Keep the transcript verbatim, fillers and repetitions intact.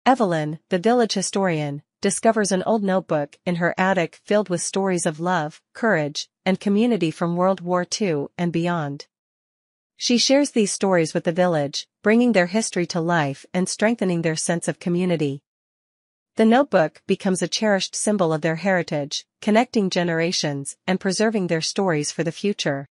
Evelyn, the village historian, discovers an old notebook in her attic filled with stories of love, courage, and community from World War Two and beyond. She shares these stories with the village, bringing their history to life and strengthening their sense of community. The notebook becomes a cherished symbol of their heritage, connecting generations and preserving their stories for the future.